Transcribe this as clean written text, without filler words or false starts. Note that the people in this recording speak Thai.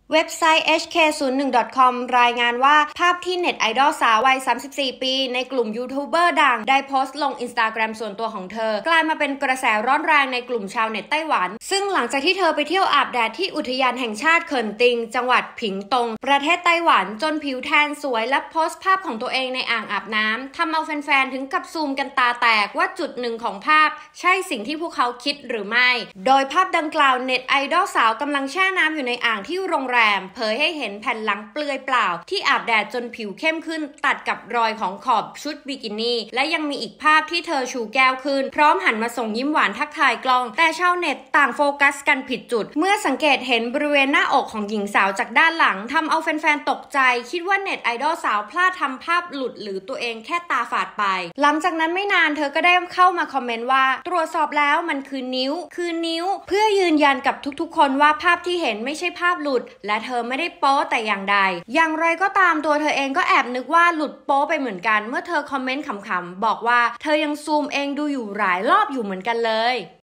เว็บไซต์ hk01.com รายงานว่าภาพที่เน็ตไอดอลสาววัย 34 ปีในกลุ่มยูทูบเบอร์ดังได้โพสต์ลง Instagram ส่วนตัวของเธอกลายมาเป็นกระแสร้อนแรงในกลุ่มชาวเน็ตไต้หวันซึ่งหลังจากที่เธอไปเที่ยวอาบแดดที่อุทยานแห่งชาติเขินติงจังหวัดผิงตงประเทศไต้หวันจนผิวแทนสวยและโพสต์ภาพของตัวเองในอ่างอาบน้ำทำเอาแฟนๆถึงกับซูมกันตาแตกว่าจุดหนึ่งของภาพใช่สิ่งที่พวกเขาคิดหรือไม่โดยภาพดังกล่าวเน็ตไอดอลสาวกำลังแช่น้ำอยู่ในอ่างที่โรงแรมเผยให้เห็นแผ่นหลังเปลือยเปล่าที่อาบแดดจนผิวเข้มขึ้นตัดกับรอยของขอบชุดบิกินี่และยังมีอีกภาพที่เธอชูแก้วขึ้นพร้อมหันมาส่งยิ้มหวานทักทายกล้องแต่ชาวเน็ตต่างโฟกัสกันผิดจุดเมื่อสังเกตเห็นบริเวณหน้าอกของหญิงสาวจากด้านหลังทำเอาแฟนๆตกใจคิดว่าเน็ตไอดอลสาวพลาดทำภาพหลุดหรือตัวเองแค่ตาฝาดไปหลังจากนั้นไม่นานเธอก็ได้เข้ามาคอมเมนต์ว่าตรวจสอบแล้วมันคือนิ้วเพื่อยืนยันกับทุกๆคนว่าภาพที่เห็นไม่ใช่ภาพหลุดและเธอไม่ได้โป๊แต่อย่างใดอย่างไรก็ตามตัวเธอเองก็แอบนึกว่าหลุดโป๊ไปเหมือนกันเมื่อเธอคอมเมนต์ขำๆบอกว่าเธอยังซูมเองดูอยู่หลายรอบอยู่เหมือนกันเลย